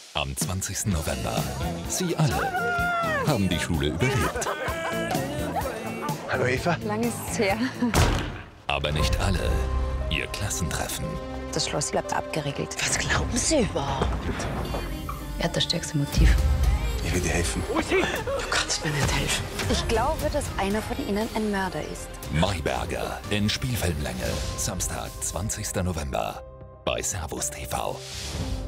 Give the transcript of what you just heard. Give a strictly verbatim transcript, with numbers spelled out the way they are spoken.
Am zwanzigsten November. Sie alle haben die Schule überlebt. Hallo Eva. Lang ist es her. Aber nicht alle ihr Klassentreffen. Das Schloss bleibt abgeriegelt. Was glauben Sie überhaupt? Er hat das stärkste Motiv. Ich will dir helfen. Du kannst mir nicht helfen. Ich glaube, dass einer von ihnen ein Mörder ist. Mayberger in Spielfilmlänge. Samstag, zwanzigsten November. Bei Servus T V.